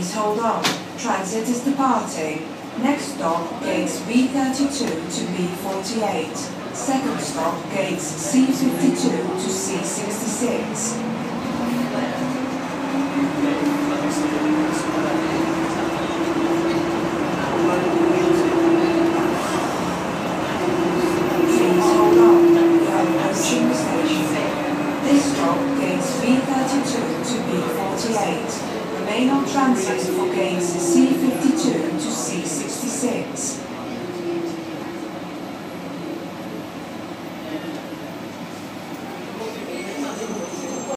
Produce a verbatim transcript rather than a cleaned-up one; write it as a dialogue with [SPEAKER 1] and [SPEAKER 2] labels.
[SPEAKER 1] Please hold on. Transit is departing. Next stop, gates B thirty-two to B forty-eight. Second stop, gates C fifty-two to C sixty-six. This stop, gates B thirty-two to B forty-eight. Remain on transit for gates C fifty-two to C sixty-six.